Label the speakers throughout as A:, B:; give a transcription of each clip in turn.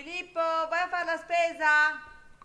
A: Filippo, vai a fare la spesa?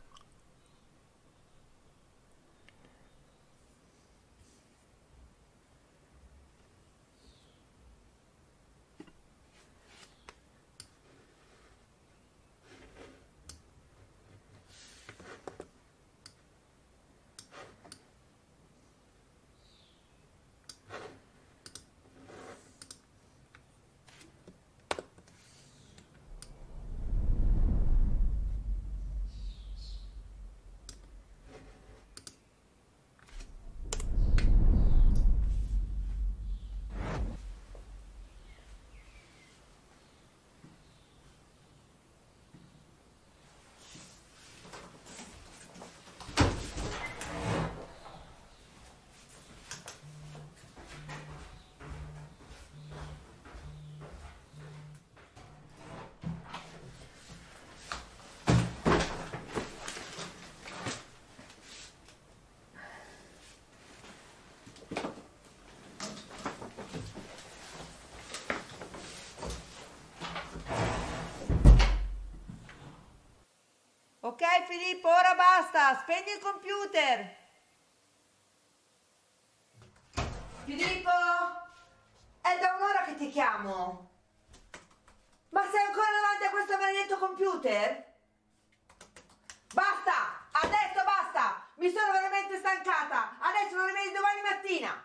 A: Ok Filippo, ora basta, spegni il computer. Filippo, è da un'ora che ti chiamo. Ma sei ancora davanti a questo maledetto computer? Basta, adesso basta, mi sono veramente stancata, adesso lo rivedi domani mattina.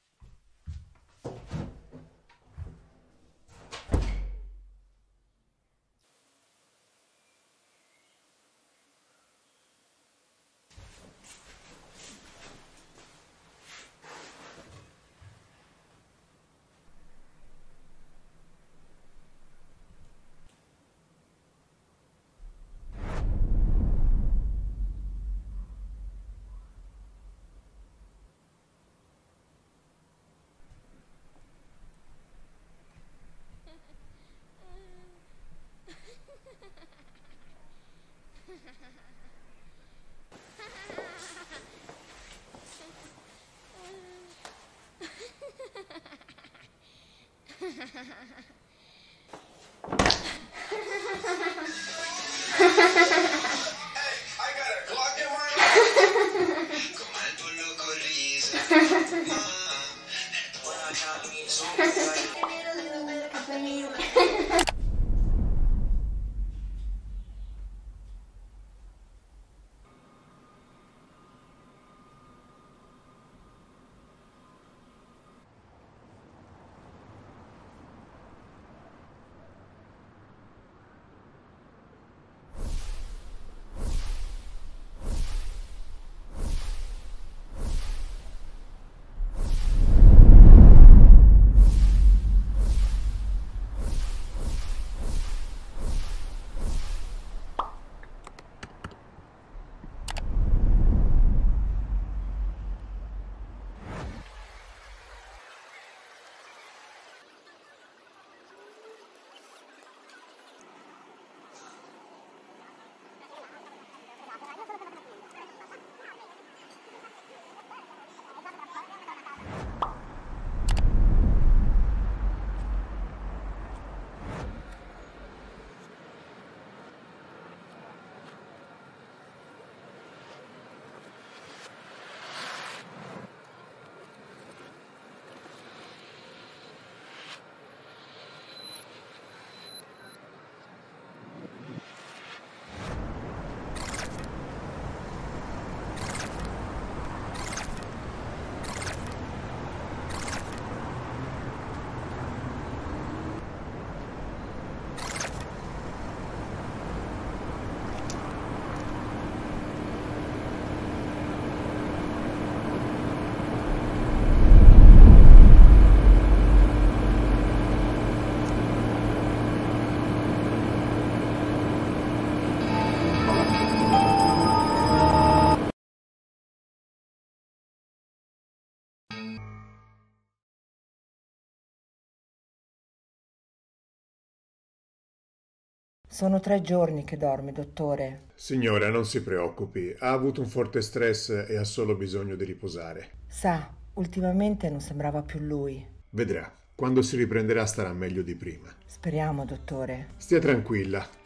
B: Sono 3 giorni che dormi, dottore.
C: Signora, non si preoccupi, ha avuto un forte stress e ha solo bisogno di riposare.
B: Sa, ultimamente non sembrava più lui.
C: Vedrà, quando si riprenderà starà meglio di prima.
B: Speriamo, dottore.
C: Stia tranquilla,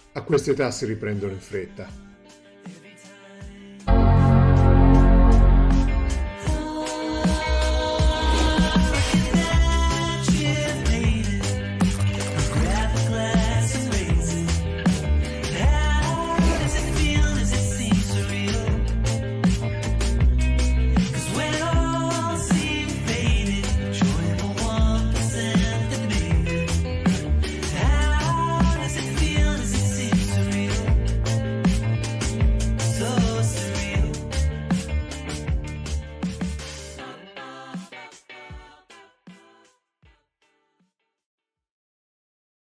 C: A questa età si riprendono in fretta.